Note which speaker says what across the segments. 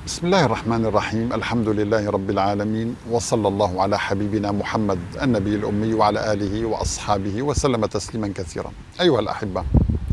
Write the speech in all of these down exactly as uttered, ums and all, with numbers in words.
Speaker 1: بسم الله الرحمن الرحيم. الحمد لله رب العالمين، وصلى الله على حبيبنا محمد النبي الأمي وعلى آله وأصحابه وسلم تسليما كثيرا. أيها الأحبة،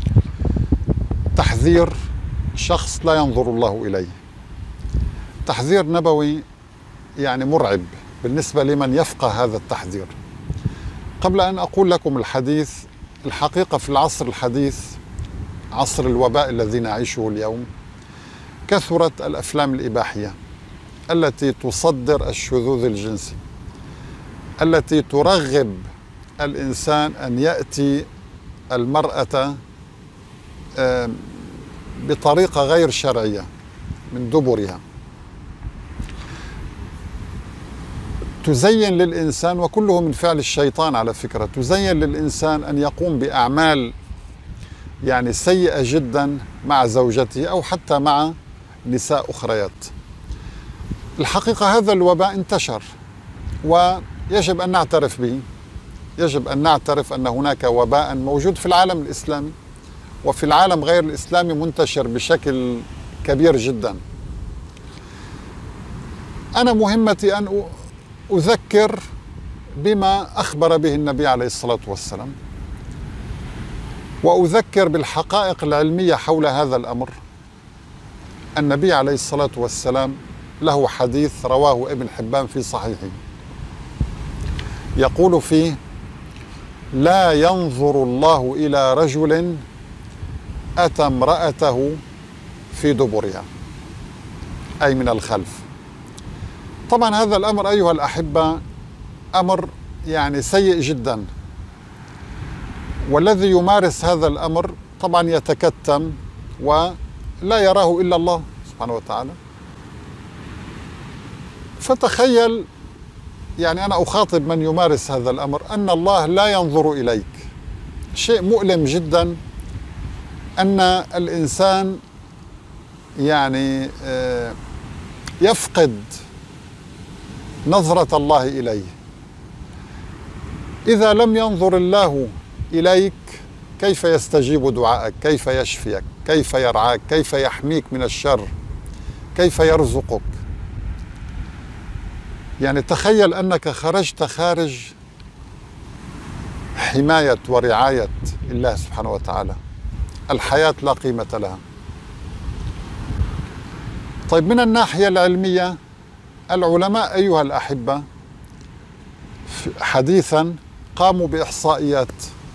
Speaker 1: تحذير شخص لا ينظر الله إليه، تحذير نبوي يعني مرعب بالنسبة لمن يفقه هذا التحذير. قبل أن أقول لكم الحديث، الحقيقة في العصر الحديث، عصر الوباء الذي نعيشه اليوم، كثرت الأفلام الإباحية التي تصدر الشذوذ الجنسي، التي ترغب الإنسان أن يأتي المرأة بطريقة غير شرعية من دبرها، تزين للإنسان، وكله من فعل الشيطان على فكرة، تزين للإنسان أن يقوم بأعمال يعني سيئة جدا مع زوجته أو حتى مع نساء أخريات. الحقيقة هذا الوباء انتشر ويجب أن نعترف به، يجب أن نعترف أن هناك وباء موجود في العالم الإسلامي وفي العالم غير الإسلامي، منتشر بشكل كبير جدا. أنا مهمتي أن أذكر بما أخبر به النبي عليه الصلاة والسلام، وأذكر بالحقائق العلمية حول هذا الأمر. النبي عليه الصلاة والسلام له حديث رواه ابن حبان في صحيحه، يقول فيه: لا ينظر الله إلى رجل أتى امرأته في دبرها، أي من الخلف. طبعا هذا الأمر أيها الأحبة أمر يعني سيء جدا، والذي يمارس هذا الأمر طبعا يتكتم ولا يراه إلا الله سبحانه وتعالى. فتخيل، يعني أنا أخاطب من يمارس هذا الأمر، أن الله لا ينظر إليك. شيء مؤلم جدا أن الإنسان يعني يفقد نظرة الله إليه. إذا لم ينظر الله إليك كيف يستجيب دعائك؟ كيف يشفيك؟ كيف يرعاك؟ كيف يحميك من الشر؟ كيف يرزقك؟ يعني تخيل أنك خرجت خارج حماية ورعاية الله سبحانه وتعالى، الحياة لا قيمة لها. طيب، من الناحية العلمية، العلماء أيها الأحبة حديثا قاموا بإحصائيات،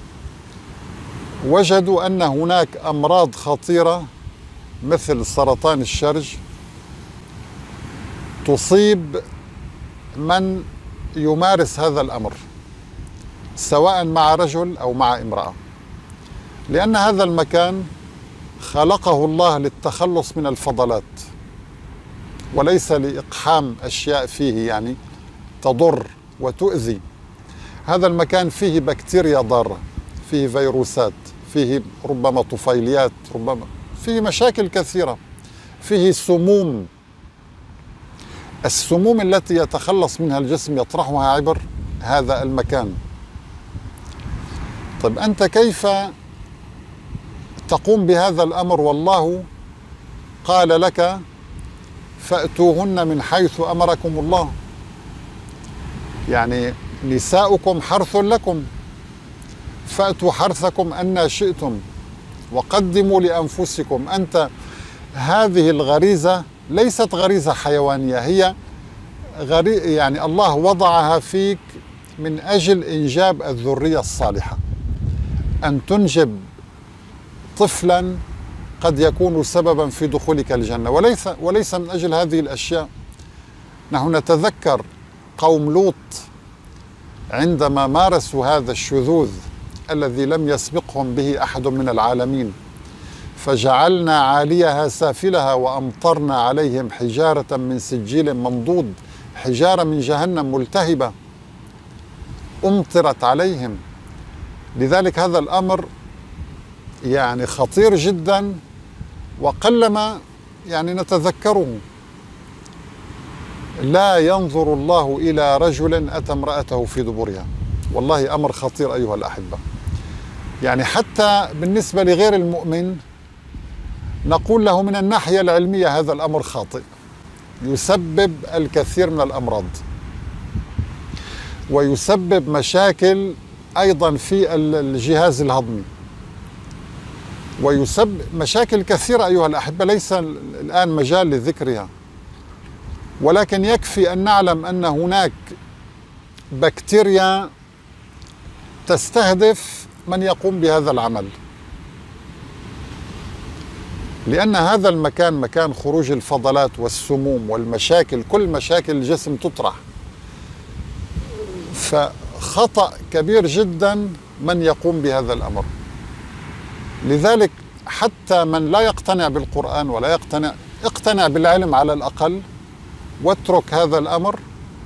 Speaker 1: وجدوا أن هناك أمراض خطيرة مثل سرطان الشرج تصيب من يمارس هذا الأمر، سواء مع رجل أو مع امرأة، لأن هذا المكان خلقه الله للتخلص من الفضلات وليس لإقحام أشياء فيه يعني تضر وتؤذي. هذا المكان فيه بكتيريا ضارة، فيه فيروسات، فيه ربما طفيليات، ربما فيه مشاكل كثيرة، فيه سموم. السموم التي يتخلص منها الجسم يطرحها عبر هذا المكان. طيب، أنت كيف تقوم بهذا الأمر والله قال لك: فأتوهن من حيث أمركم الله؟ يعني نساؤكم حرث لكم فأتوا حرثكم أن شئتم وقدموا لأنفسكم. أنت هذه الغريزة ليست غريزة حيوانية، هي غري يعني الله وضعها فيك من أجل إنجاب الذرية الصالحة، أن تنجب طفلا قد يكون سببا في دخولك الجنة، وليس وليس من أجل هذه الأشياء. نحن نتذكر قوم لوط عندما مارسوا هذا الشذوذ الذي لم يسبقهم به أحد من العالمين، فجعلنا عاليها سافلها وأمطرنا عليهم حجارة من سجيل منضود، حجارة من جهنم ملتهبة أمطرت عليهم. لذلك هذا الأمر يعني خطير جدا، وقلما يعني نتذكره. لا ينظر الله إلى رجل أتى امرأته في دبرها. والله أمر خطير أيها الأحبة. يعني حتى بالنسبة لغير المؤمن نقول له من الناحية العلمية هذا الأمر خاطئ، يسبب الكثير من الأمراض، ويسبب مشاكل أيضا في الجهاز الهضمي، ويسبب مشاكل كثيرة أيها الأحبة ليس الآن مجال لذكرها، ولكن يكفي أن نعلم أن هناك بكتيريا تستهدف من يقوم بهذا العمل، لأن هذا المكان مكان خروج الفضلات والسموم والمشاكل، كل مشاكل الجسم تطرح. فخطأ كبير جدا من يقوم بهذا الأمر. لذلك حتى من لا يقتنع بالقرآن ولا يقتنع، اقتنع بالعلم على الأقل، واترك هذا الأمر.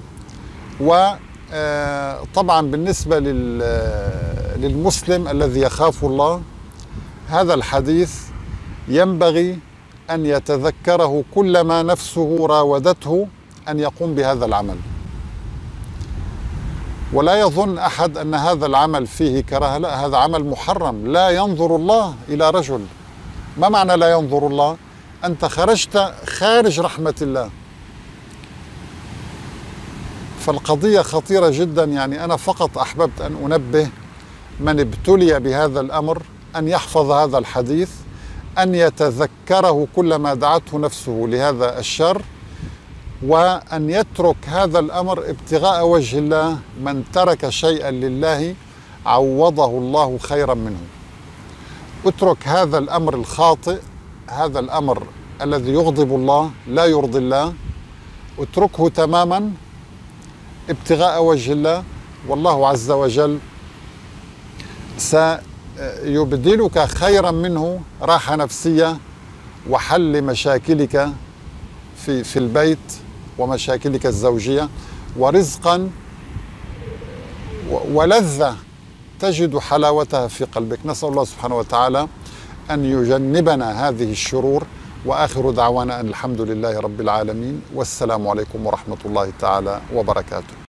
Speaker 1: وطبعا بالنسبة للمسلم الذي يخاف الله، هذا الحديث ينبغي أن يتذكره كلما نفسه راودته أن يقوم بهذا العمل، ولا يظن أحد أن هذا العمل فيه كراهة. لا، هذا عمل محرم. لا ينظر الله إلى رجل. ما معنى لا ينظر الله؟ أنت خرجت خارج رحمة الله. فالقضية خطيرة جدا. يعني أنا فقط أحببت أن أنبه من ابتلي بهذا الأمر أن يحفظ هذا الحديث، أن يتذكره كلما دعته نفسه لهذا الشر، وأن يترك هذا الأمر ابتغاء وجه الله. من ترك شيئا لله عوضه الله خيرا منه. اترك هذا الأمر الخاطئ، هذا الأمر الذي يغضب الله لا يرضي الله، اتركه تماما ابتغاء وجه الله، والله عز وجل سيبدلك خيرا منه راحة نفسية وحل مشاكلك في في البيت ومشاكلك الزوجية، ورزقا ولذة تجد حلاوتها في قلبك. نسأل الله سبحانه وتعالى أن يجنبنا هذه الشرور، وآخر دعوانا أن الحمد لله رب العالمين، والسلام عليكم ورحمة الله تعالى وبركاته.